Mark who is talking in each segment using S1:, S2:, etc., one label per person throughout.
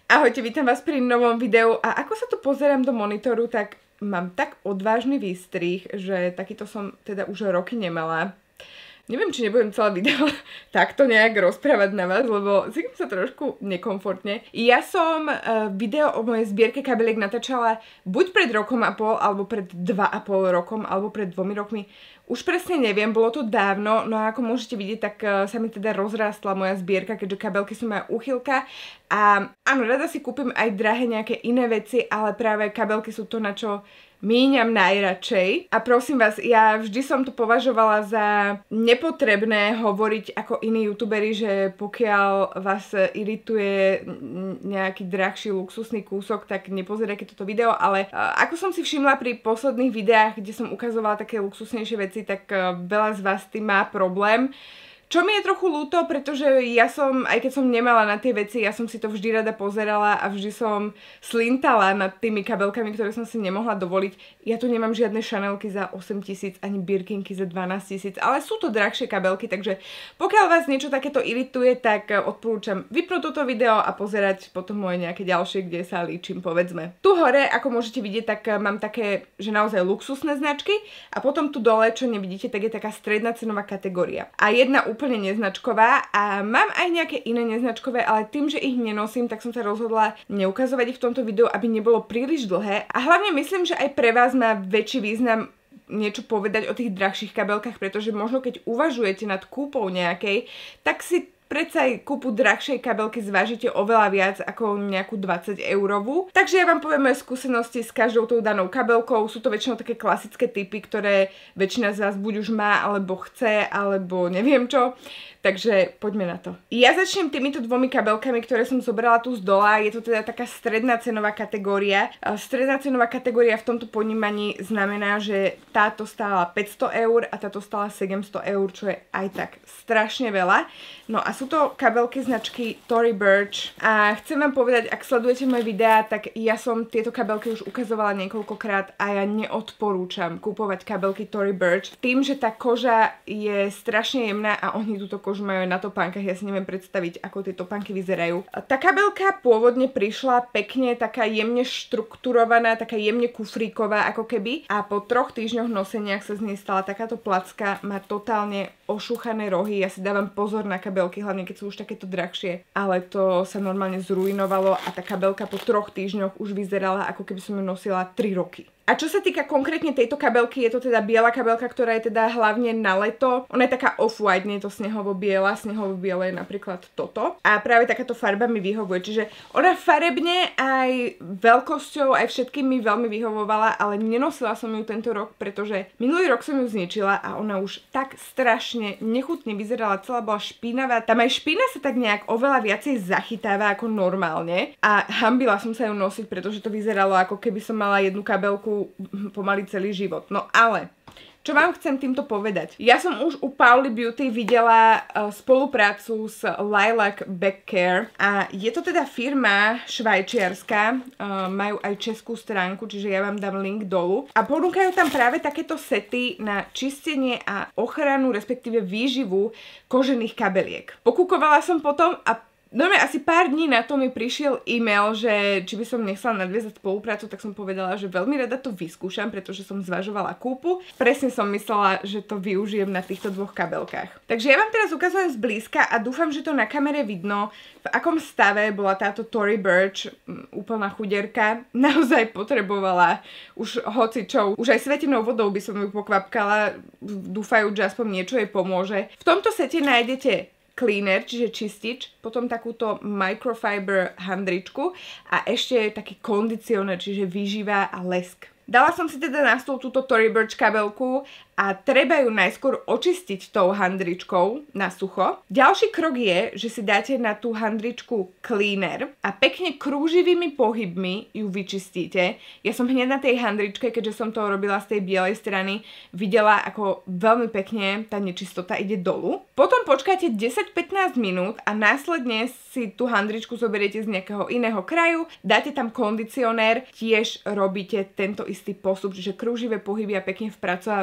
S1: Ahojte, vítam vás pri novom videu a ako sa tu pozerám do monitoru, tak mám tak odvážny výstrih, že takýto som teda už roky nemala. Neviem, či nebudem celé video takto nejak rozprávať na vás, lebo cítim sa trošku nekomfortne. Ja som video o mojej zbierke kabeliek natáčala buď pred rokom a pol, alebo pred 2,5 rokom, alebo pred 2 rokmi. Už presne neviem, bolo to dávno, no a ako môžete vidieť, tak sa mi teda rozrástla moja zbierka, keďže kabelky sú moja úchylka. A áno, rada si kúpim aj drahé nejaké iné veci, ale práve kabelky sú to, na čo míňam najradšej. A prosím vás, ja vždy som to považovala za nepotrebné hovoriť ako iní youtuberi, že pokiaľ vás irituje nejaký drahší luxusný kúsok, tak nepozerajte toto video, ale ako som si všimla pri posledných videách, kde som ukazovala také luxusnejšie veci, tak veľa z vás s tým má problém. Čo mi je trochu ľúto, pretože ja som, aj keď som nemala na tie veci, ja som si to vždy rada pozerala a vždy som slintala nad tými kabelkami, ktoré som si nemohla dovoliť. Ja tu nemám žiadne Chanelky za 8 000, ani Birkinky za 12 000, ale sú to drahšie kabelky, takže pokiaľ vás niečo takéto irituje, tak odporúčam vypnúť toto video a pozerať potom moje nejaké ďalšie, kde sa líčim, povedzme. Tu hore, ako môžete vidieť, tak mám také, že naozaj luxusné značky a potom tu dole, čo nevidíte, tak je taká stredná cenová kategória. A jedna úplne neznačková a mám aj nejaké iné neznačkové, ale tým, že ich nenosím, tak som sa rozhodla neukazovať ich v tomto videu, aby nebolo príliš dlhé. A hlavne myslím, že aj pre vás má väčší význam niečo povedať o tých drahších kabelkách, pretože možno keď uvažujete nad kúpou nejakej, tak si predsa aj kúpu drahšej kabelky zvážite oveľa viac ako nejakú 20 eurovú. Takže ja vám poviem moje skúsenosti s každou tou danou kabelkou. Sú to väčšinou také klasické typy, ktoré väčšina z vás buď už má, alebo chce, alebo neviem čo. Takže poďme na to. Ja začnem týmito dvomi kabelkami, ktoré som zobrala tu z dola. Je to teda taká stredná cenová kategória. Stredná cenová kategória v tomto ponímaní znamená, že táto stála 500 eur a táto stála 700 eur, čo je aj tak strašne veľa. No a sú to kabelky značky Tory Burch. A chcem vám povedať, ak sledujete moje videá, tak ja som tieto kabelky už ukazovala niekoľkokrát a ja neodporúčam kúpovať kabelky Tory Burch. Tým, že tá koža je strašne jemná a oni túto kožu majú na topánkach, ja si neviem predstaviť, ako tie topánky vyzerajú. Tá kabelka pôvodne prišla pekne, taká jemne štrukturovaná, taká jemne kufríková ako keby a po 3 týždňoch noseniach sa z nej stala takáto placka, má totálne ošúchané rohy, ja si dávam pozor na kabelky, hlavne keď sú už takéto drahšie, ale to sa normálne zrujnovalo a tá kabelka po 3 týždňoch už vyzerala, ako keby som ju nosila 3 roky. A čo sa týka konkrétne tejto kabelky, je to teda biela kabelka, ktorá je teda hlavne na leto. Ona je taká off-white, nie je to snehovo-biela. Snehovo-biela je napríklad toto. A práve takáto farba mi vyhovuje. Čiže ona farebne aj veľkosťou, aj všetkým mi veľmi vyhovovala, ale nenosila som ju tento rok, pretože minulý rok som ju zničila a ona už tak strašne nechutne vyzerala, celá bola špinavá. Tam aj špina sa tak nejak oveľa viacej zachytáva ako normálne. A hanbila som sa ju nosiť, pretože to vyzeralo, ako keby som mala jednu kabelku pomaly celý život. No ale čo vám chcem týmto povedať? Ja som už u Pauli Beauty videla spoluprácu s Lilac Back Care a je to teda firma švajčiarska, majú aj českú stránku, čiže ja vám dám link dolu a ponúkajú tam práve takéto sety na čistenie a ochranu, respektíve výživu kožených kabeliek. Pokúkovala som potom a asi pár dní na to mi prišiel e-mail, že či by som nechcela nadviazať spoluprácu, tak som povedala, že veľmi rada to vyskúšam, pretože som zvažovala kúpu. Presne som myslela, že to využijem na týchto dvoch kabelkách. Takže ja vám teraz ukazujem zblízka a dúfam, že to na kamere vidno, v akom stave bola táto Tory Burch, úplná chuderka. Naozaj potrebovala už hocičo. Už aj svetenou vodou by som ju pokvapkala, dúfajúc, že aspoň niečo jej pomôže. V tomto sete nájdete cleaner, čiže čistič, potom takúto microfiber handričku a ešte taký kondicionér, čiže výživa a lesk. Dala som si teda na stôl túto Tory Burch kabelku a treba ju najskôr očistiť tou handričkou na sucho. Ďalší krok je, že si dáte na tú handričku cleaner a pekne krúživými pohybmi ju vyčistíte. Ja som hneď na tej handričke, keďže som to robila z tej bielej strany, videla, ako veľmi pekne tá nečistota ide dolu. Potom počkáte 10-15 minút a následne si tú handričku zoberiete z nejakého iného kraju, dáte tam kondicionér, tiež robíte tento istý postup, čiže krúživé pohyby a pekne vpracovávate ten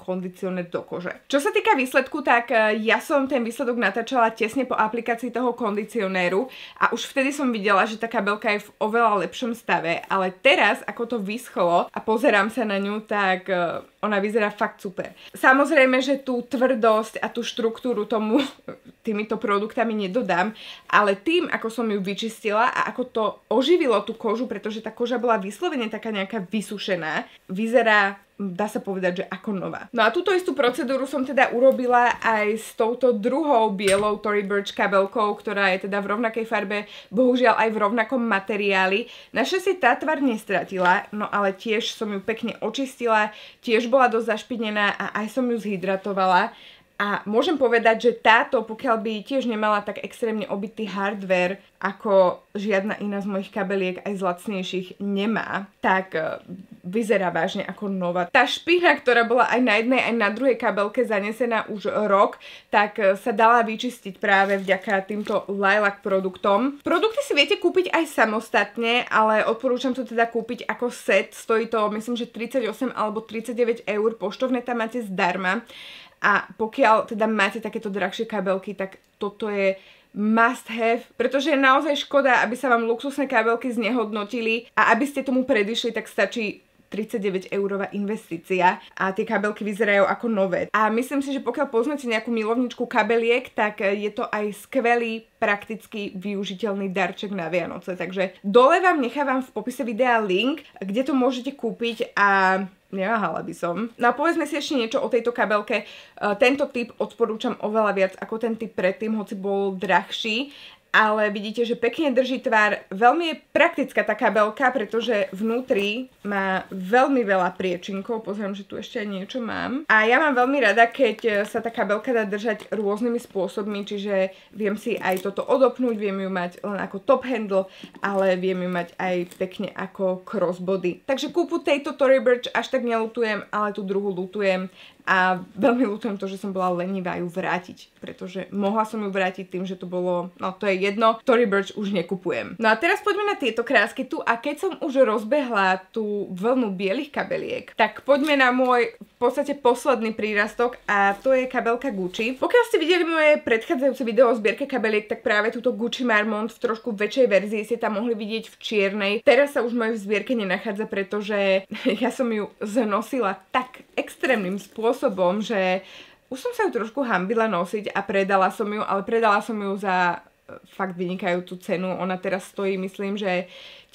S1: kondicionér do kože. Čo sa týka výsledku, tak ja som ten výsledok natáčala tesne po aplikácii toho kondicionéru a už vtedy som videla, že tá kabelka je v oveľa lepšom stave, ale teraz, ako to vyschlo a pozerám sa na ňu, tak ona vyzerá fakt super. Samozrejme, že tú tvrdosť a tú štruktúru tomu týmito produktami nedodám, ale tým, ako som ju vyčistila a ako to oživilo tú kožu, pretože tá koža bola vyslovene taká nejaká vysušená, vyzerá, dá sa povedať, že ako nová. No a túto istú procedúru som teda urobila aj s touto druhou bielou Tory Burch kabelkou, ktorá je teda v rovnakej farbe, bohužiaľ aj v rovnakom materiáli. Našťastie tá tvar nestratila, no ale tiež som ju pekne očistila, tiež bola dosť zašpinená a aj som ju zhydratovala. A môžem povedať, že táto, pokiaľ by tiež nemala tak extrémne obitý hardware, ako žiadna iná z mojich kabeliek, aj z lacnejších, nemá, tak vyzerá vážne ako nová. Tá špina, ktorá bola aj na jednej, aj na druhej kabelke zanesená už rok, tak sa dala vyčistiť práve vďaka týmto Lilac produktom. Produkty si viete kúpiť aj samostatne, ale odporúčam to teda kúpiť ako set. Stojí to, myslím, že 38 alebo 39 eur, poštovné tam máte zdarma. A pokiaľ teda máte takéto drahšie kabelky, tak toto je must have, pretože je naozaj škoda, aby sa vám luxusné kabelky znehodnotili a aby ste tomu predišli, tak stačí 39 eurová investícia a tie kabelky vyzerajú ako nové. A myslím si, že pokiaľ poznáte nejakú milovničku kabeliek, tak je to aj skvelý, prakticky využiteľný darček na Vianoce. Takže dole vám nechávam v popise videa link, kde to môžete kúpiť a neváhala by som. No a povedzme si ešte niečo o tejto kabelke. Tento typ odporúčam oveľa viac ako ten typ predtým, hoci bol drahší. Ale vidíte, že pekne drží tvar. Veľmi je praktická tá kabelka, pretože vnútri má veľmi veľa priečinkov. Pozriem, že tu ešte aj niečo mám. A ja mám veľmi rada, keď sa tá kabelka dá držať rôznymi spôsobmi, čiže viem si aj toto odopnúť, viem ju mať len ako top handle, ale viem ju mať aj pekne ako crossbody. Takže kúpu tejto Tory Burch až tak nelutujem, ale tú druhú lutujem. A veľmi ľutujem to, že som bola lenivá ju vrátiť, pretože mohla som ju vrátiť tým, že to bolo, no to je jedno, Tory Burch už nekupujem. No a teraz poďme na tieto krásky tu a keď som už rozbehla tú vlnu bielých kabeliek, tak poďme na môj v podstate posledný prírastok a to je kabelka Gucci. Pokiaľ ste videli moje predchádzajúce video o zbierke kabeliek, tak práve túto Gucci Marmont v trošku väčšej verzii ste tam mohli vidieť v čiernej. Teraz sa už v zbierke nenachádza, pretože ja som ju znosila tak extrémnym spôsobom, že už som sa ju trošku hanbila nosiť a predala som ju, ale predala som ju za fakt vynikajúcu cenu. Ona teraz stojí, myslím, že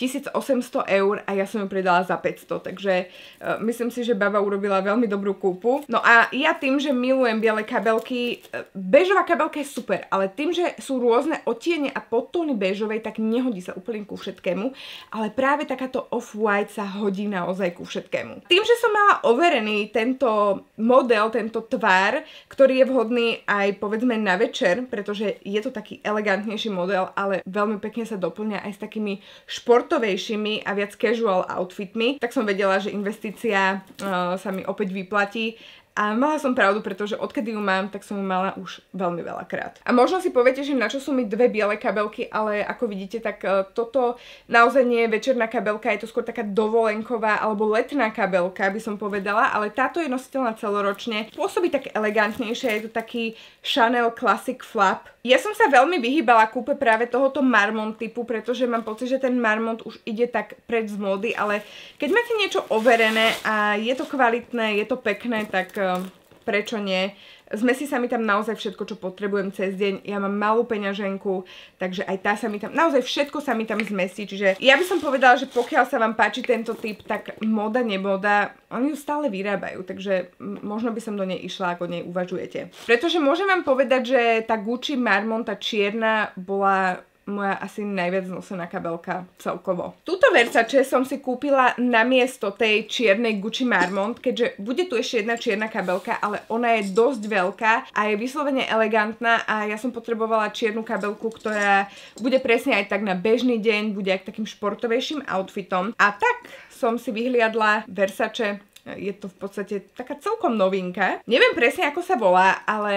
S1: 1800 eur a ja som ju predala za 500, takže myslím si, že baba urobila veľmi dobrú kúpu. No a ja tým, že milujem biele kabelky, béžová kabelka je super, ale tým, že sú rôzne odtiene a podtóny béžovej, tak nehodí sa úplne ku všetkému, ale práve takáto off-white sa hodí naozaj ku všetkému. Tým, že som mala overený tento model, tento tvar, ktorý je vhodný aj povedzme na večer, pretože je to taký elegantnejší model, ale veľmi pekne sa doplňa aj s takými športovejšími a viac casual outfitmi, tak som vedela, že investícia sa mi opäť vyplatí. A mala som pravdu, pretože odkedy ju mám, tak som ju mala už veľmi veľakrát. A možno si poviete, že na čo sú mi dve biele kabelky, ale ako vidíte, tak toto naozaj nie je večerná kabelka, je to skôr taká dovolenková alebo letná kabelka, by som povedala, ale táto je nositeľná celoročne. Pôsobí tak elegantnejšie, je to taký Chanel Classic Flap. Ja som sa veľmi vyhýbala kúpe práve tohoto Marmont typu, pretože mám pocit, že ten Marmont už ide tak pred z módy, ale keď máte niečo overené a je to kvalitné, je to pekné, tak prečo nie? Zmesí sa mi tam naozaj všetko, čo potrebujem cez deň. Ja mám malú peňaženku, takže aj tá sa mi tam, naozaj všetko sa mi tam zmestí. Čiže ja by som povedala, že pokiaľ sa vám páči tento typ, tak moda neboda, oni ju stále vyrábajú, takže možno by som do nej išla, ako nej uvažujete. Pretože môžem vám povedať, že tá Gucci Marmont, tá čierna, bola moja asi najviac nosená kabelka celkovo. Túto Versace som si kúpila namiesto tej čiernej Gucci Marmont, keďže bude tu ešte jedna čierna kabelka, ale ona je dosť veľká a je vyslovene elegantná a ja som potrebovala čiernu kabelku, ktorá bude presne aj tak na bežný deň, bude aj takým športovejším outfitom. A tak som si vyhliadla Versace. Je to v podstate taká celkom novinka. Neviem presne, ako sa volá, ale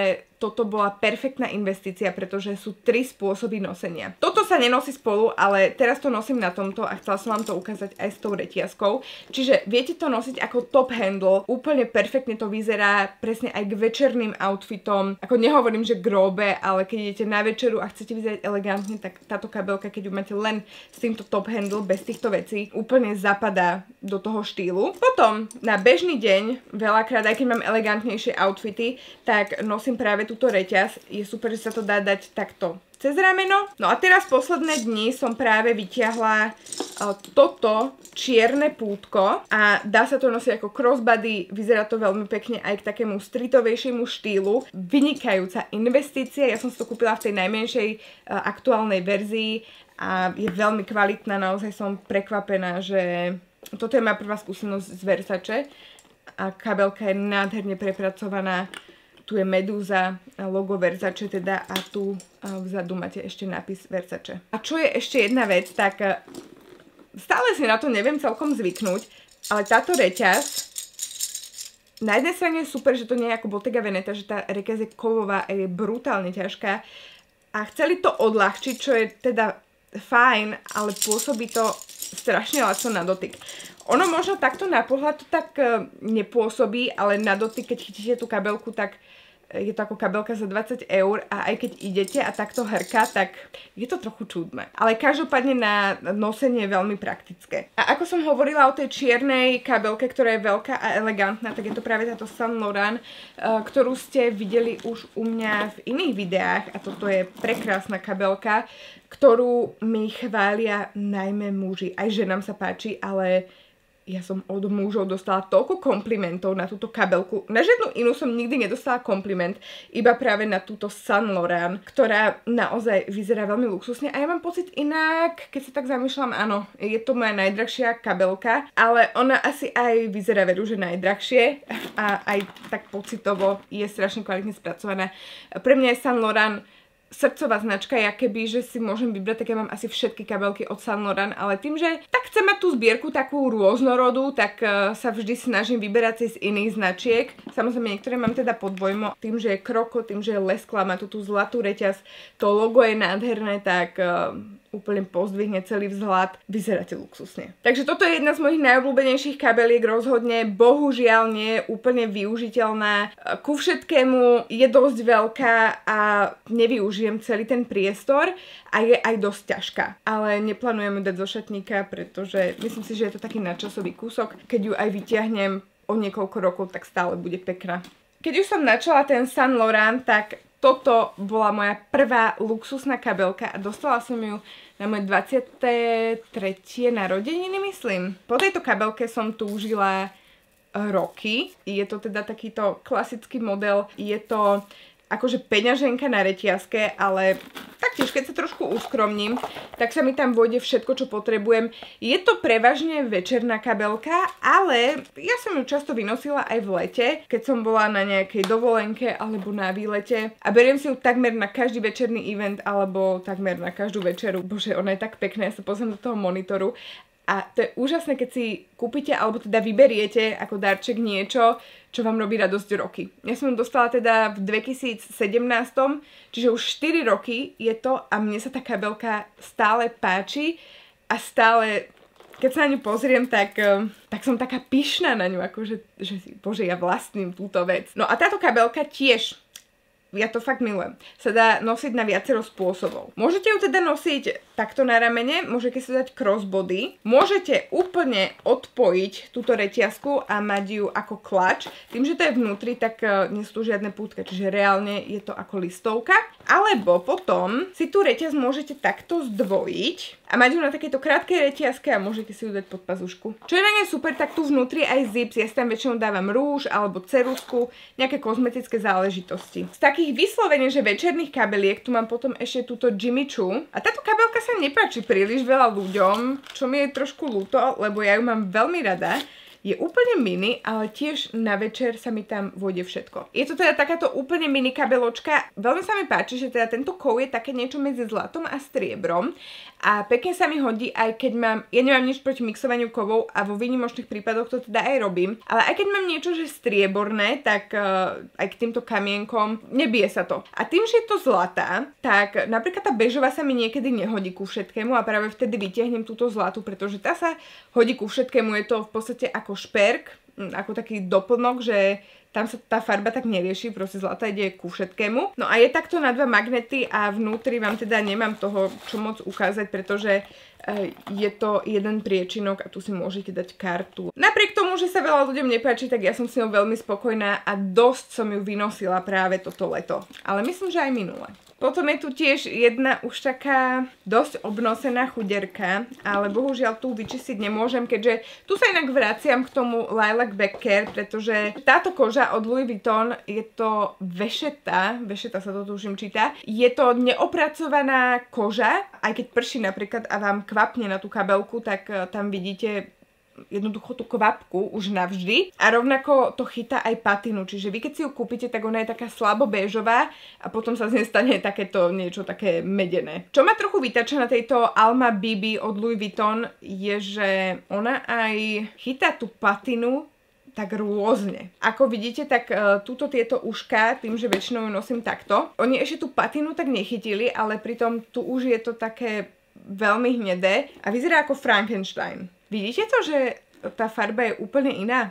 S1: toto bola perfektná investícia, pretože sú 3 spôsoby nosenia. Toto sa nenosí spolu, ale teraz to nosím na tomto a chcela som vám to ukázať aj s tou reťazkou. Čiže viete to nosiť ako top handle, úplne perfektne to vyzerá, presne aj k večerným outfitom. Ako nehovorím, že grobe, ale keď idete na večeru a chcete vyzerať elegantne, tak táto kabelka, keď ju máte len s týmto top handle, bez týchto vecí, úplne zapadá do toho štýlu. Potom na bežný deň, veľakrát, aj keď mám elegantnejšie outfity, tak nosím práve túto reťaz. Je super, že sa to dá dať takto cez rameno. No a teraz posledné dni som práve vyťahla toto čierne pútko a dá sa to nosiť ako crossbody, vyzerá to veľmi pekne aj k takému streetovejšiemu štýlu. Vynikajúca investícia, ja som si to kúpila v tej najmenšej aktuálnej verzii a je veľmi kvalitná, naozaj som prekvapená, že toto je moja prvá skúsenosť z Versace a kabelka je nádherne prepracovaná. Tu je medúza, logo Versace teda a tu vzadu máte ešte nápis Versace. A čo je ešte jedna vec, tak stále si na to neviem celkom zvyknúť, ale táto reťaz, na jednej strane je super, že to nie je ako Bottega Veneta, že tá reťaz je kovová a je brutálne ťažká a chceli to odľahčiť, čo je teda fajn, ale pôsobí to strašne ľahko na dotyk. Ono možno takto na pohľad to tak nepôsobí, ale na dotyk, keď chytíte tú kabelku, tak je to ako kabelka za 20 € a aj keď idete a takto hrká, tak je to trochu čudné. Ale každopádne na nosenie je veľmi praktické. A ako som hovorila o tej čiernej kabelke, ktorá je veľká a elegantná, tak je to práve táto Saint Laurent, ktorú ste videli už u mňa v iných videách a toto je prekrásna kabelka, ktorú mi chvália najmä muži. Aj ženám sa páči, ale ja som od mužov dostala toľko komplimentov na túto kabelku. Na žiadnu inú som nikdy nedostala kompliment, iba práve na túto Saint Laurent, ktorá naozaj vyzerá veľmi luxusne. A ja mám pocit inak, keď sa tak zamýšľam, áno, je to moja najdrahšia kabelka, ale ona asi aj vyzerá veru, že najdrahšie a aj tak pocitovo je strašne kvalitne spracovaná. Pre mňa je Saint Laurent srdcová značka, ja keby, že si môžem vybrať, tak ja mám asi všetky kabelky od Saint Laurent, ale tým, že tak chcem mať tú zbierku takú rôznorodú, tak sa vždy snažím vyberať si z iných značiek. Samozrejme, niektoré mám teda pod dvojmo, tým, že je kroko, tým, že je Lescla, má tú zlatú reťaz, to logo je nádherné, tak úplne pozdvihne celý vzhľad, vyzeráte luxusne. Takže toto je jedna z mojich najobľúbenejších kabeliek, rozhodne, bohužiaľ nie je úplne využiteľná. Ku všetkému je dosť veľká a nevyužijem celý ten priestor a je aj dosť ťažká. Ale neplánujem ju dať zo šatníka, pretože myslím si, že je to taký nadčasový kúsok. Keď ju aj vyťahnem o niekoľko rokov, tak stále bude pekná. Keď už som načala ten Saint Laurent, tak toto bola moja prvá luxusná kabelka a dostala som ju na moje 23. narodeniny, myslím. Po tejto kabelke som túžila roky. Je to teda takýto klasický model. Je to akože peňaženka na reťazke, ale taktiež, keď sa trošku uskromním, tak sa mi tam vôjde všetko, čo potrebujem. Je to prevažne večerná kabelka, ale ja som ju často vynosila aj v lete, keď som bola na nejakej dovolenke alebo na výlete a beriem si ju takmer na každý večerný event alebo takmer na každú večeru. Bože, ona je tak pekná, ja sa pozriem do toho monitoru. A to je úžasné, keď si kúpite, alebo teda vyberiete ako darček niečo, čo vám robí radosť roky. Ja som ju dostala teda v 2017, čiže už 4 roky je to a mne sa tá kabelka stále páči a stále, keď sa na ňu pozriem, tak som taká pyšná na ňu, akože, že bože, ja vlastním túto vec. No a táto kabelka tiež, ja to fakt milujem, sa dá nosiť na viacero spôsobov. Môžete ju teda nosiť takto na ramene, môžete si dať crossbody, môžete úplne odpojiť túto reťazku a mať ju ako klač. Tým, že to je vnútri, tak nie sú tu žiadne pútka, čiže reálne je to ako listovka. Alebo potom si tú reťaz môžete takto zdvojiť a mať ju na takejto krátkej reťazke a môžete si ju dať pod pazušku. Čo je na nej super, tak tu vnútri aj zips, ja si tam väčšinou dávam rúž alebo ceruzku, nejaké kozmetické záležitosti. Z takých vyslovene, že večerných kabeliek tu mám potom ešte túto Jimmy Choo a táto kabelka sa nepáči príliš veľa ľuďom, čo mi je trošku ľúto, lebo ja ju mám veľmi rada. Je úplne mini, ale tiež na večer sa mi tam vôjde všetko. Je to teda takáto úplne mini kabeločka. Veľmi sa mi páči, že teda tento kov je také niečo medzi zlatom a striebrom a pekne sa mi hodí, aj keď ja nemám nič proti mixovaniu kovov a vo výnimočných prípadoch to teda aj robím, ale aj keď mám niečo, že strieborné, tak aj k týmto kamienkom nebije sa to. A tým, že je to zlatá, tak napríklad tá bežová sa mi niekedy nehodí ku všetkému a práve vtedy vytiahnem túto zlatú, pretože tá sa hodí ku všetkému, je to v podstate ako šperk, ako taký doplnok, že tam sa tá farba tak nerieši, proste zlata ide ku všetkému. No a je takto na 2 magnety a vnútri vám teda nemám toho čo moc ukázať, pretože je to jeden priečinok a tu si môžete dať kartu. Napriek tomu, že sa veľa ľuďom nepáči, tak ja som s ňou veľmi spokojná a dosť som ju vynosila práve toto leto. Ale myslím, že aj minule. Potom je tu tiež jedna už taká dosť obnosená chuderka, ale bohužiaľ tu vyčistiť nemôžem, keďže tu sa inak vraciam k tomu Lilac Back Care, pretože táto koža od Louis Vuitton je to vešeta sa to tuším číta, je to neopracovaná koža, aj keď prší napríklad a vám kvapne na tú kabelku, tak tam vidíte jednoducho tú kvapku už navždy a rovnako to chytá aj patinu, čiže vy keď si ju kúpite, tak ona je taká slabo béžová a potom sa z nej stane takéto niečo také medené. Čo ma trochu vytača na tejto Alma BB od Louis Vuitton je, že ona aj chytá tú patinu tak rôzne. Ako vidíte, tak túto tieto uška, tým, že väčšinou ju nosím takto, oni ešte tú patinu tak nechytili, ale pritom tu už je to také veľmi hnedé a vyzerá ako Frankenstein. Vidíte to, že tá farba je úplne iná?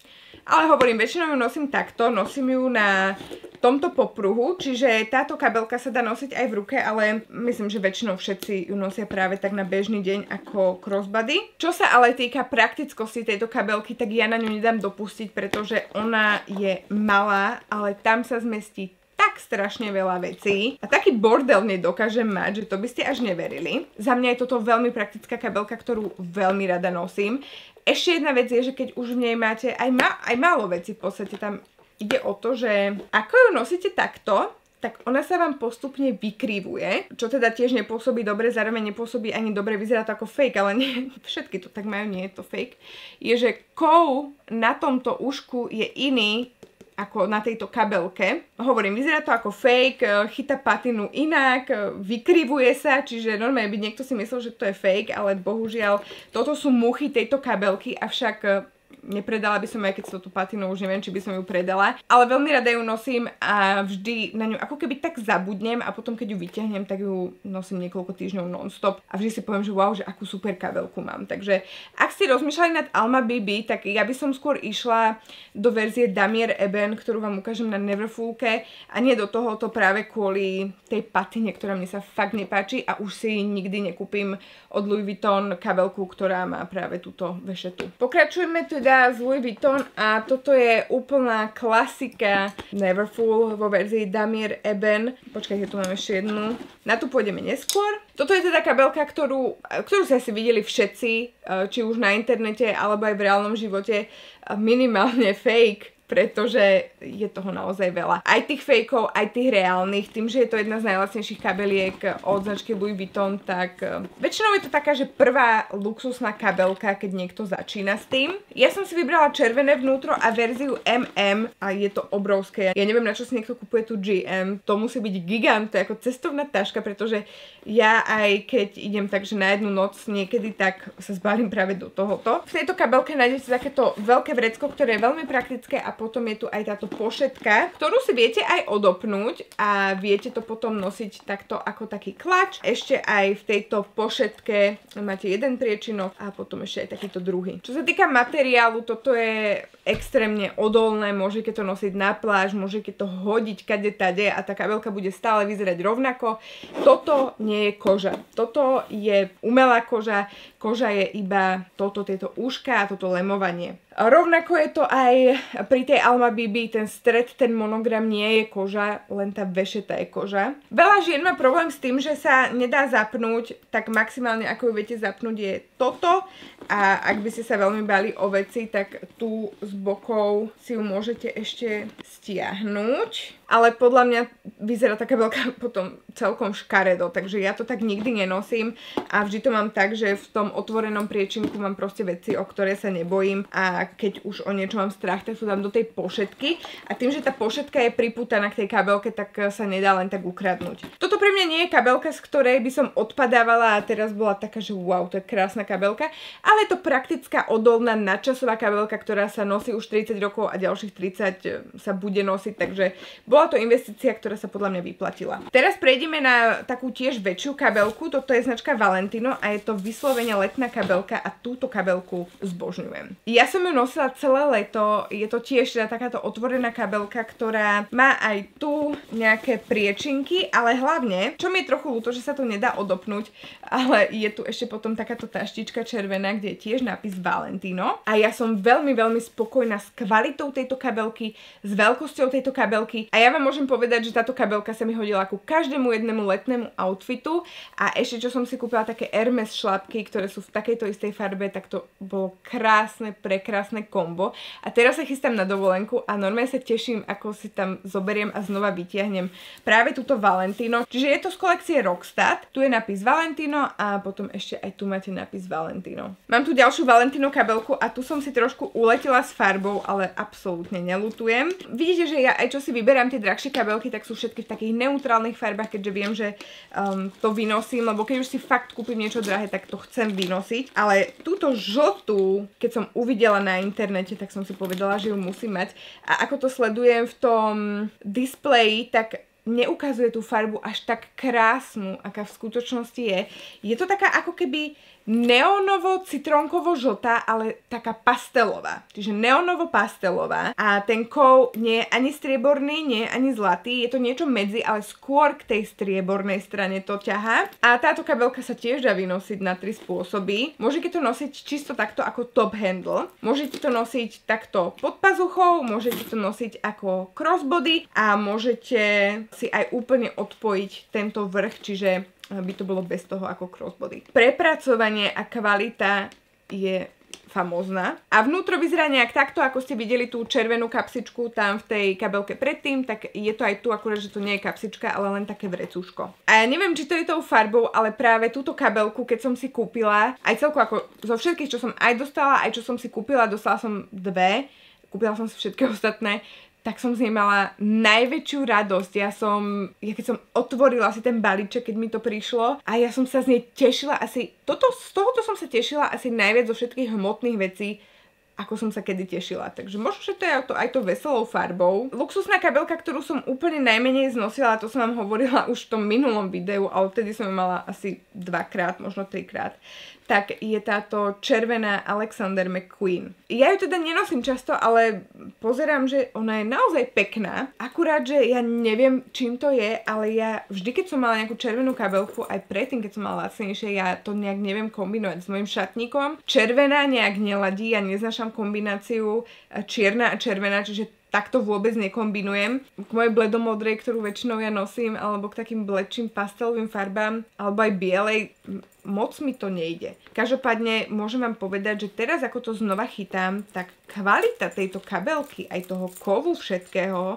S1: Ale hovorím, väčšinou ju nosím takto, nosím ju na tomto popruhu, čiže táto kabelka sa dá nosiť aj v ruke, ale myslím, že väčšinou všetci ju nosia práve tak na bežný deň ako crossbody. Čo sa ale týka praktickosti tejto kabelky, tak ja na ňu nedám dopustiť, pretože ona je malá, ale tam sa zmestí tak strašne veľa vecí a taký bordel nedokážem mať, že to by ste až neverili. Za mňa je toto veľmi praktická kabelka, ktorú veľmi rada nosím. Ešte jedna vec je, že keď už v nej máte aj málo vecí, v podstate tam ide o to, že ako ju nosíte takto, tak ona sa vám postupne vykrivuje, čo teda tiež nepôsobí dobre, zároveň nepôsobí ani dobre, vyzerá to ako fake, ale nie, všetky to tak majú, nie je to fake. Je, že kov na tomto ušku je iný ako na tejto kabelke. Hovorím, vyzerá to ako fake, chytá patinu inak, vykrivuje sa, čiže normálne by niekto si myslel, že to je fake, ale bohužiaľ toto sú muchy tejto kabelky, avšak nepredala by som, aj keď s touto patinou už neviem, či by som ju predala, ale veľmi rada ju nosím a vždy na ňu ako keby tak zabudnem a potom keď ju vyťahnem, tak ju nosím niekoľko týždňov non-stop a vždy si poviem, že wow, že akú super kabelku mám. Takže ak ste rozmýšľali nad Alma BB, tak ja by som skôr išla do verzie Damier Ebene, ktorú vám ukážem na Neverfullke a nie do tohoto práve kvôli tej patine, ktorá mne sa fakt nepáči a už si nikdy nekúpim od Louis Vuitton kabelku, ktorá má práve túto vešetu. Pokračujeme teda z Louis Vuitton a toto je úplná klasika Neverfull vo verzii Damier Ebene. Počkajte, tu mám ešte jednu. Na tu pôjdeme neskôr. Toto je teda kabelka, ktorú ste asi videli všetci, či už na internete alebo aj v reálnom živote, minimálne fake, pretože je toho naozaj veľa. Aj tých fejkov, aj tých reálnych, tým, že je to jedna z najlacnejších kabeliek od značky Louis Vuitton, tak väčšinou je to taká, že prvá luxusná kabelka, keď niekto začína s tým. Ja som si vybrala červené vnútro a verziu MM a je to obrovské. Ja neviem, na čo si niekto kupuje tú GM. To musí byť gigant, to je ako cestovná taška, pretože ja aj keď idem takže na jednu noc niekedy, tak sa zbalím práve do tohoto. V tejto kabelke nájdete takéto veľké vrecko, ktoré je veľmi praktické a potom je tu aj táto pošetka, ktorú si viete aj odopnúť a viete to potom nosiť takto ako taký klač. Ešte aj v tejto pošetke máte jeden priečinok a potom ešte aj takýto druhý. Čo sa týka materiálu, toto je extrémne odolné, môžete to nosiť na pláž, môžete to hodiť kade tade a tá kabelka bude stále vyzerať rovnako. Toto nie je koža. Toto je umelá koža. Koža je iba tieto uška a toto lemovanie. Rovnako je to aj pri tej Alma BB, ten stred, ten monogram nie je koža, len tá vešeta je koža. Veľa žien má problém s tým, že sa nedá zapnúť, tak maximálne ako ju viete zapnúť je toto a ak by ste sa veľmi báli o veci, tak tu z bokov si ju môžete ešte stiahnuť. ale podľa mňa vyzerá tá kabelka potom celkom škaredo, takže ja to tak nikdy nenosím a vždy to mám tak, že v tom otvorenom priečinku mám proste veci, o ktoré sa nebojím a keď už o niečo mám strach, tak to dám do tej pošetky a tým, že tá pošetka je pripútaná k tej kabelke, tak sa nedá len tak ukradnúť. Toto pre mňa nie je kabelka, z ktorej by som odpadávala a teraz bola taká, že wow, to je krásna kabelka, ale je to praktická, odolná, nadčasová kabelka, ktorá sa nosí už 30 rokov a ďalších 30 sa bude nosiť, takže bola to investícia, ktorá sa podľa mňa vyplatila. Teraz prejdeme na takú tiež väčšiu kabelku, toto je značka Valentino a je to vyslovene letná kabelka a túto kabelku zbožňujem. Ja som ju nosila celé leto, je to tiež teda takáto otvorená kabelka, ktorá má aj tu nejaké priečinky, ale hlavne, čo mi je trochu ľúto, že sa to nedá odopnúť, ale je tu ešte potom takáto taštička červená, kde je tiež nápis Valentino a ja som veľmi, veľmi spokojná s kvalitou tejto kabelky, s veľkosťou tejto kabelky a ja vám môžem povedať, že táto kabelka sa mi hodila ku každému jednému letnému outfitu a ešte čo som si kúpila také Hermes šlapky, ktoré sú v takejto istej farbe, tak to bolo krásne, prekrásne kombo a teraz sa chystám na dovolenku a normálne sa teším, ako si tam zoberiem a znova vytiahnem práve túto Valentino, čiže je to z kolekcie Rockstat, tu je nápis Valentino a potom ešte aj tu máte nápis Valentino. Mám tu ďalšiu Valentino kabelku a tu som si trošku uletela s farbou, ale absolútne neľutujem. Vidíte, že ja aj čo si vyberám tie drahšie kabelky, tak sú všetky v takých neutrálnych farbách, keďže viem, že to vynosím, lebo keď už si fakt kúpim niečo drahé, tak to chcem vynosiť. Ale túto žltú, keď som uvidela na internete, tak som si povedala, že ju musím mať. A ako to sledujem v tom displeji, tak neukazuje tú farbu až tak krásnu, aká v skutočnosti je. Je to taká ako keby neonovo-citrónkovo-žltá, ale taká pastelová. Čiže neonovo-pastelová. A ten kov nie je ani strieborný, nie je ani zlatý. Je to niečo medzi, ale skôr k tej striebornej strane to ťahá. A táto kabelka sa tiež dá vynosiť na 3 spôsoby. Môžete to nosiť čisto takto ako top handle. Môžete to nosiť takto pod pazuchou, môžete to nosiť ako crossbody a môžete si aj úplne odpojiť tento vrch, čiže by to bolo bez toho ako crossbody. Prepracovanie a kvalita je famózna. A vnútro vyzerá nejak takto, ako ste videli tú červenú kapsičku tam v tej kabelke predtým, tak je to aj tu, akurát, že to nie je kapsička, ale len také vrecúško. A ja neviem, či to je tou farbou, ale práve túto kabelku, keď som si kúpila, aj celko ako zo všetkých, čo som aj dostala, aj čo som si kúpila, dostala som 2, kúpila som si všetky ostatné, tak som z nej mala najväčšiu radosť. Ja keď som otvorila si ten balíček, keď mi to prišlo a ja som sa z nej tešila asi, z tohoto som sa tešila asi najviac zo všetkých hmotných vecí, ako som sa kedy tešila. Takže možno, že to je aj to veselou farbou. Luxusná kabelka, ktorú som úplne najmenej znosila, to som vám hovorila už v tom minulom videu, ale vtedy som ju mala asi 2-krát, možno 3-krát. Tak je táto červená Alexander McQueen. Ja ju teda nenosím často, ale pozerám, že ona je naozaj pekná. Akurát, že ja neviem, čím to je, ale ja vždy, keď som mala nejakú červenú kabelku, aj predtým, keď som mala lacnejšie, ja to nejak neviem kombinovať s mojim šatníkom. Červená nejak neladí, ja neznášam kombináciu čierna a červená, čiže takto vôbec nekombinujem. K mojej bledomodrej, ktorú väčšinou ja nosím, alebo k takým bledším pastelovým farbám, alebo aj bielej, moc mi to nejde. Každopádne môžem vám povedať, že teraz ako to znova chytám, tak kvalita tejto kabelky, aj toho kovu všetkého,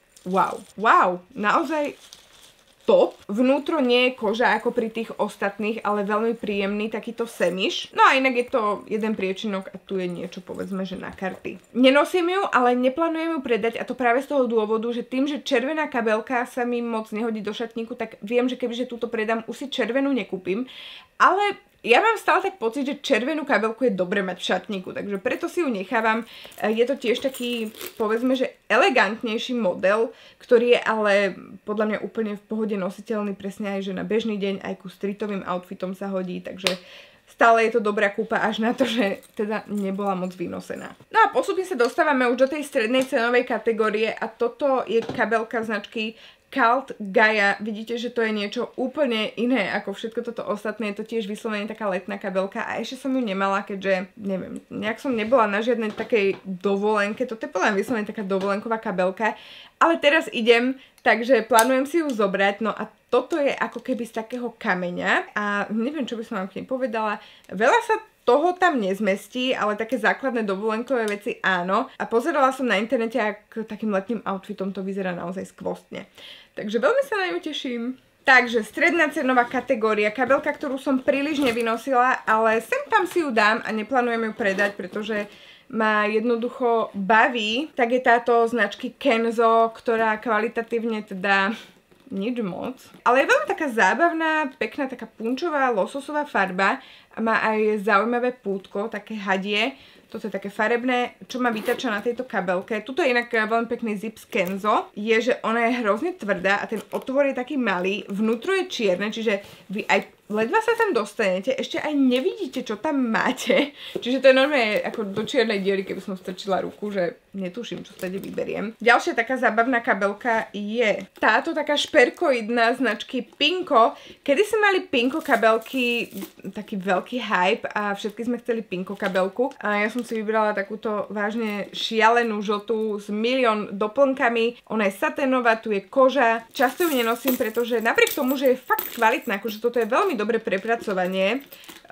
S1: wow, naozaj top. Vnútro nie je koža ako pri tých ostatných, ale veľmi príjemný takýto semiš. No a inak je to jeden priečinok a tu je niečo povedzme, že na karty. Nenosím ju, ale neplánujem ju predať a to práve z toho dôvodu, že tým, že červená kabelka sa mi moc nehodí do šatníku, tak viem, že kebyže túto predám, už si červenú nekúpim. Ale ja mám stále tak pocit, že červenú kabelku je dobre mať v šatníku, takže preto si ju nechávam. Je to tiež taký, povedzme, že elegantnejší model, ktorý je ale podľa mňa úplne v pohode nositeľný, presne aj, že na bežný deň aj ku streetovým outfitom sa hodí, takže stále je to dobrá kúpa až na to, že teda nebola moc vynosená. No a postupne sa dostávame už do tej strednej cenovej kategórie a toto je kabelka značky Cult Gaia. Vidíte, že to je niečo úplne iné ako všetko toto ostatné. Je to tiež vyslovene taká letná kabelka a ešte som ju nemala, keďže, neviem, nejak som nebola na žiadnej takej dovolenke. Toto je podľa mňa vyslovene taká dovolenková kabelka. Ale teraz idem, takže plánujem si ju zobrať. No a toto je ako keby z takého kameňa a neviem, čo by som vám k nej povedala. Veľa sa toho tam nezmestí, ale také základné dovolenkové veci áno. A pozerala som na internete, ak takým letným outfitom to vyzerá naozaj skvostne. Takže veľmi sa na ňu teším. Takže stredná cenová kategória, kabelka, ktorú som príliš nevynosila, ale sem tam si ju dám a neplánujem ju predať, pretože ma jednoducho baví. Tak je táto značky Kenzo, ktorá kvalitatívne teda nič moc. Ale je veľmi taká zábavná, pekná, taká punčová, lososová farba a má aj zaujímavé pútko, také hadie. Toto je také farebné, čo ma vytača na tejto kabelke. Tuto je inak veľmi pekný zip z Kenzo. Je, že ona je hrozne tvrdá a ten otvor je taký malý. Vnútro je čierne, čiže vy aj ledva sa tam dostanete, ešte aj nevidíte, čo tam máte. Čiže to je normálne ako do čiernej diery, keby som strčila ruku, že netuším, čo stade vyberiem. Ďalšia taká zábavná kabelka je táto taká šperkoidná značky Pinko. Kedy sme mali Pinko kabelky, taký veľký hype a všetky sme chceli Pinko kabelku. A ja som si vybrala takúto vážne šialenú žltú s milión doplnkami. Ona je saténová, tu je koža. Často ju nenosím, pretože napriek tomu, že je fakt kvalitná, akože toto je veľmi dobré prepracovanie,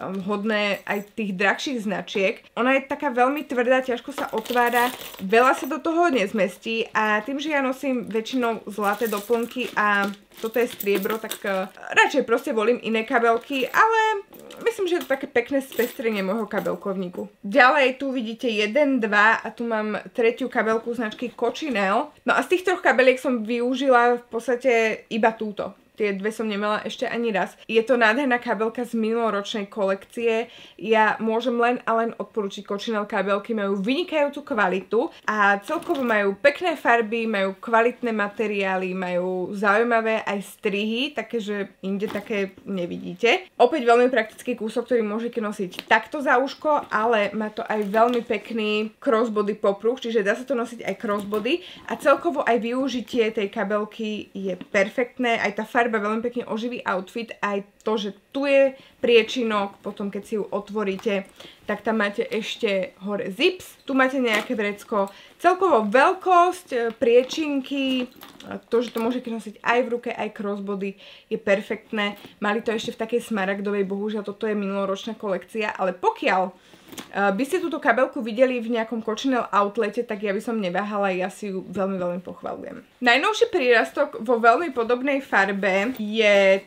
S1: hodné aj tých drahších značiek. Ona je taká veľmi tvrdá, ťažko sa otvára, veľa sa do toho nezmestí a tým, že ja nosím väčšinou zlaté doplnky a toto je striebro, tak radšej proste volím iné kabelky, ale myslím, že je to také pekné spestrenie môjho kabelkovníku. Ďalej tu vidíte 1, 2 a tu mám tretiu kabelku značky Cochinelle. No a z tých troch kabeliek som využila v podstate iba túto. Tie dve som nemala ešte ani raz. Je to nádherná kabelka z minuloročnej kolekcie. Ja môžem len a len odporúčiť Cochinelle kabelky. Majú vynikajúcu kvalitu a celkovo majú pekné farby, majú kvalitné materiály, majú zaujímavé aj strihy, také, že inde také nevidíte. Opäť veľmi praktický kúsok, ktorý môžete nosiť takto za uško, ale má to aj veľmi pekný crossbody popruh, čiže dá sa to nosiť aj crossbody a celkovo aj využitie tej kabelky je perfektné. Aj tá farba veľmi pekne oživí outfit, aj to, že tu je priečinok, potom keď si ju otvoríte, tak tam máte ešte hore zips, tu máte nejaké vrecko, celkovo veľkosť, priečinky, to, že to môžete nosiť aj v ruke, aj crossbody, je perfektné. Mali to ešte v takej smaragdovej, bohužiaľ toto je minuloročná kolekcia, ale pokiaľ by ste túto kabelku videli v nejakom Cochinelle outlete, tak ja by som neváhala, ja si ju veľmi, veľmi pochvaľujem. Najnovší prírastok vo veľmi podobnej farbe je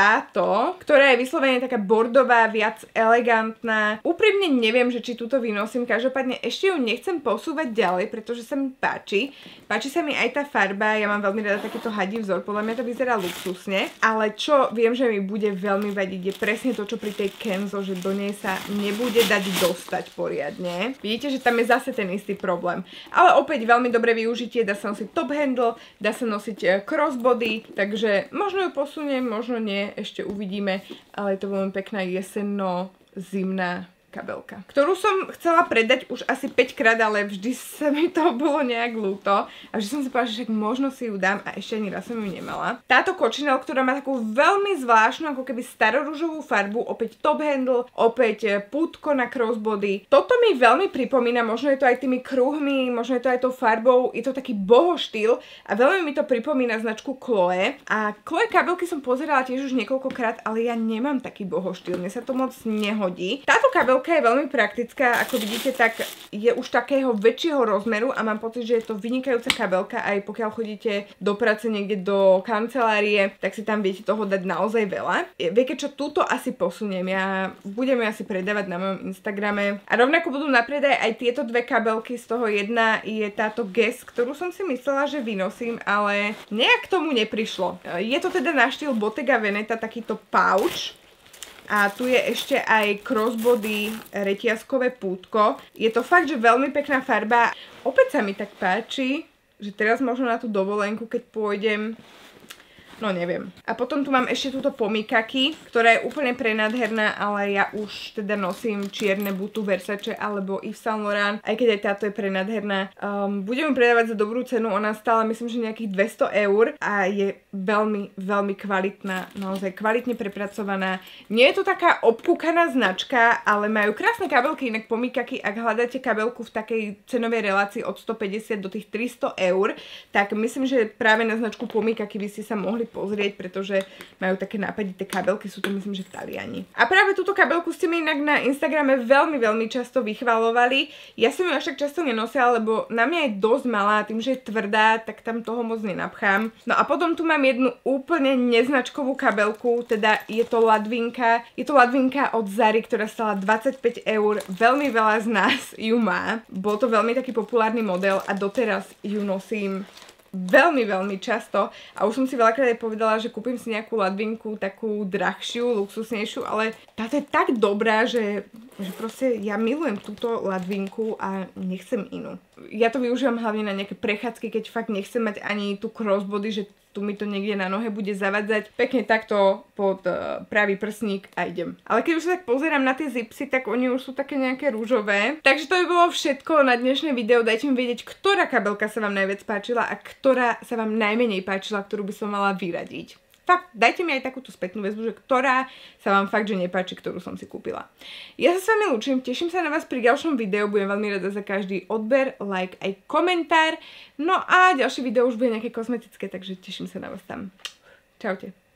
S1: táto, ktorá je vyslovene taká bordová, viac elegantná. Úprimne neviem, že či túto vynosím, každopádne ešte ju nechcem posúvať ďalej, pretože sa mi páči. Páči sa mi aj tá farba, ja mám veľmi rada takýto hadí vzor, podľa mňa to vyzerá luxusne, ale čo viem, že mi bude veľmi vadiť, je presne to, čo pri tej Kenzo, že do nej sa nebude dať dostať poriadne. Vidíte, že tam je zase ten istý problém. Ale opäť veľmi dobré využitie, dá sa nosiť top handle, dá sa nosiť crossbody, takže možno ju posuniem, možno nie. Ešte uvidíme, ale je to veľmi pekná jesenno-zimná kabelka, ktorú som chcela predať už asi 5 krát, ale vždy sa mi to bolo nejak ľúto a že som si povedala, že však možno si ju dám a ešte ani raz som ju nemala. Táto Cochinelle, ktorá má takú veľmi zvláštnu, ako keby staroružovú farbu, opäť top handle, opäť pútko na crossbody. Toto mi veľmi pripomína, možno je to aj tými kruhmi, možno je to aj tou farbou, je to taký boho štýl a veľmi mi to pripomína značku Chloe. A Chloe kabelky som pozerala tiež už niekoľkokrát, ale ja nemám taký boho štýl, mne sa to moc nehodí. Táto kabelka je veľmi praktická, ako vidíte, tak je už takého väčšieho rozmeru a mám pocit, že je to vynikajúca kabelka, aj pokiaľ chodíte do práce niekde do kancelárie, tak si tam viete toho dať naozaj veľa. Viete čo, túto asi posuniem, ja budem ju asi predávať na mojom Instagrame a rovnako budú na predaj aj tieto dve kabelky, z toho jedna je táto Guess, ktorú som si myslela, že vynosím, ale nejak k tomu neprišlo. Je to teda na štýl Bottega Veneta, takýto pouch. A tu je ešte aj crossbody reťazkové pútko. Je to fakt, že veľmi pekná farba. Opäť sa mi tak páči, že teraz možno na tú dovolenku, keď pôjdem, no neviem. A potom tu mám ešte túto pomikaki, ktorá je úplne prenádherná, ale ja už teda nosím čierne butu Versace alebo Yves Saint Laurent, aj keď aj táto je prenádherná. Budem ju predávať za dobrú cenu, ona stála myslím, že nejakých 200 € a je veľmi, veľmi kvalitná, naozaj kvalitne prepracovaná. Nie je to taká obkúkaná značka, ale majú krásne kabelky, inak pomikaki, ak hľadáte kabelku v takej cenovej relácii od 150 do tých 300 €, tak myslím, že práve na značku pomikaki by ste sa mohli pozrieť, pretože majú také nápadité kabelky, sú to myslím, že Taliani. A práve túto kabelku ste mi inak na Instagrame veľmi často vychvalovali. Ja som ju až tak často nenosila, lebo na mňa je dosť malá, tým, že je tvrdá, tak tam toho moc nenapchám. No a potom tu mám jednu úplne neznačkovú kabelku, teda je to ladvinka. Je to ladvinka od Zary, ktorá stala 25 €. Veľmi veľa z nás ju má. Bol to veľmi taký populárny model a doteraz ju nosím veľmi často a už som si veľakrát aj povedala, že kúpim si nejakú ladvinku takú drahšiu, luxusnejšiu, ale táto je tak dobrá, že proste ja milujem túto ladvinku a nechcem inú. Ja to využívam hlavne na nejaké prechádzky, keď fakt nechcem mať ani tú crossbody, že tu mi to niekde na nohe bude zavadzať. Pekne takto pod pravý prsník a idem. Ale keď už sa tak pozerám na tie zipsy, tak oni už sú také nejaké rúžové. Takže to by bolo všetko na dnešné video. Dajte mi vedieť, ktorá kabelka sa vám najviac páčila a ktorá sa vám najmenej páčila, ktorú by som mala vyradiť. Fakt, dajte mi aj takúto spätnú väzbu, že ktorá sa vám fakt, že nepáči, ktorú som si kúpila. Ja sa s vami lúčim, teším sa na vás pri ďalšom videu, budem veľmi rada za každý odber, like aj komentár. No a ďalšie video už bude nejaké kozmetické, takže teším sa na vás tam. Čaute.